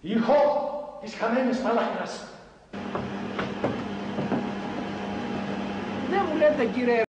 Ήχο της χαμένης μαλάκας. Δεν μου λέτε κύριε